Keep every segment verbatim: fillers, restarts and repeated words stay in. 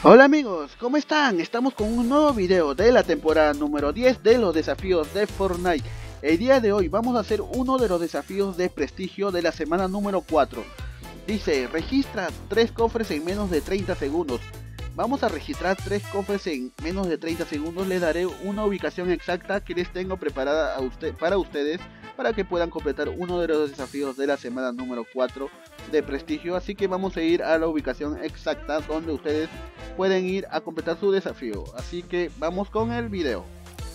Hola amigos, ¿cómo están? Estamos con un nuevo video de la temporada número diez de los desafíos de Fortnite. El día de hoy vamos a hacer uno de los desafíos de prestigio de la semana número cuatro. Dice, registra tres cofres en menos de treinta segundos. Vamos a registrar tres cofres en menos de treinta segundos. Les daré una ubicación exacta que les tengo preparada a usted, para ustedes, para que puedan completar uno de los desafíos de la semana número cuatro de prestigio. Así que vamos a ir a la ubicación exacta donde ustedes pueden ir a completar su desafío. Así que vamos con el video.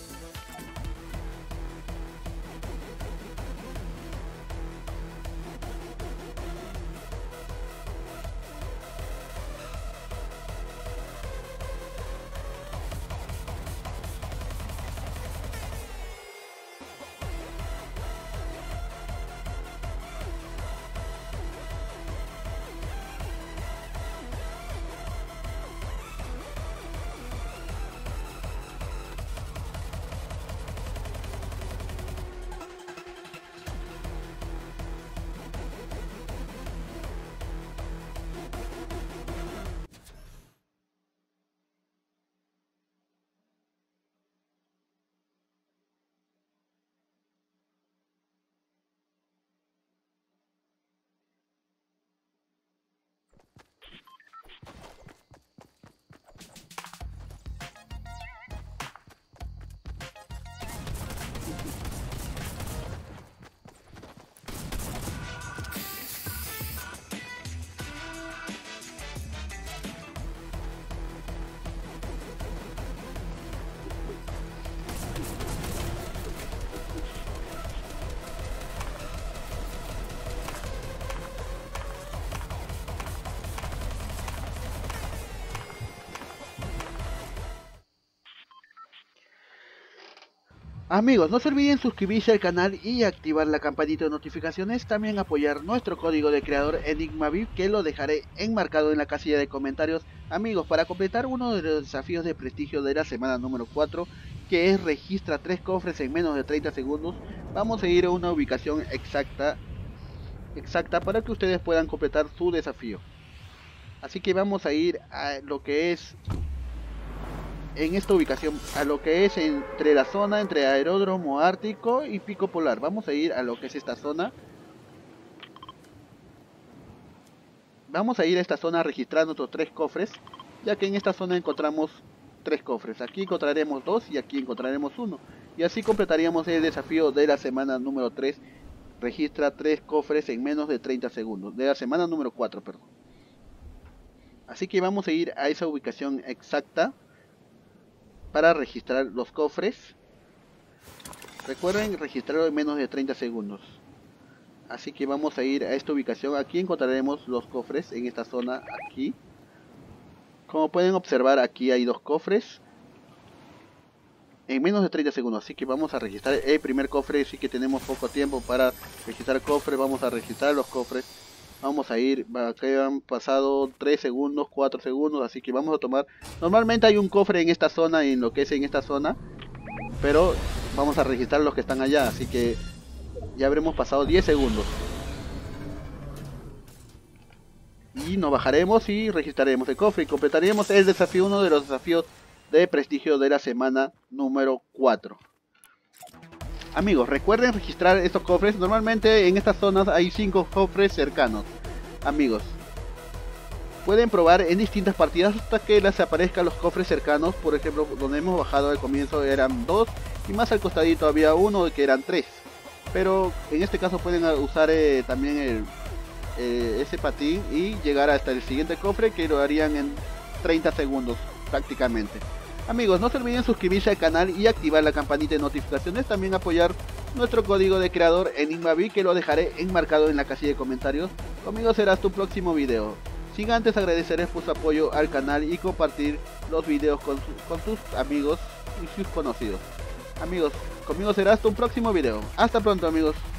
Amigos, no se olviden suscribirse al canal y activar la campanita de notificaciones. También apoyar nuestro código de creador EnigmaVip, que lo dejaré enmarcado en la casilla de comentarios. Amigos, para completar uno de los desafíos de prestigio de la semana número cuatro, que es registra tres cofres en menos de treinta segundos, vamos a ir a una ubicación exacta, exacta para que ustedes puedan completar su desafío. Así que vamos a ir a lo que es... en esta ubicación, a lo que es entre la zona entre Aeródromo Ártico y Pico Polar. Vamos a ir a lo que es esta zona. Vamos a ir a esta zona a registrar nuestros tres cofres, ya que en esta zona encontramos tres cofres. Aquí encontraremos dos y aquí encontraremos uno. Y así completaríamos el desafío de la semana número tres. Registra tres cofres en menos de treinta segundos. De la semana número cuatro, perdón. Así que vamos a ir a esa ubicación exacta para registrar los cofres. Recuerden registrarlo en menos de treinta segundos. Así que vamos a ir a esta ubicación. Aquí encontraremos los cofres en esta zona, aquí. Como pueden observar, aquí hay dos cofres en menos de treinta segundos. Así que vamos a registrar el primer cofre. Así que tenemos poco tiempo para registrar cofres. Vamos a registrar los cofres. Vamos a ir, que han pasado tres segundos, cuatro segundos, así que vamos a tomar. Normalmente hay un cofre en esta zona, y en lo que es en esta zona, pero vamos a registrar los que están allá, así que ya habremos pasado diez segundos. Y nos bajaremos y registraremos el cofre y completaremos el desafío, uno de los desafíos de prestigio de la semana número cuatro. Amigos, recuerden registrar estos cofres. Normalmente en estas zonas hay cinco cofres cercanos. Amigos, pueden probar en distintas partidas hasta que les aparezcan los cofres cercanos. Por ejemplo, donde hemos bajado al comienzo eran dos, y más al costadito había uno que eran tres. Pero en este caso pueden usar eh, también el, eh, ese patín y llegar hasta el siguiente cofre, que lo harían en treinta segundos prácticamente. Amigos, no se olviden suscribirse al canal y activar la campanita de notificaciones. También apoyar nuestro código de creador EnigmaVip, que lo dejaré enmarcado en la casilla de comentarios. Conmigo será tu próximo video. Sin antes agradecerles por su apoyo al canal y compartir los videos con, su, con tus amigos y sus conocidos. Amigos, conmigo será hasta un próximo video. Hasta pronto, amigos.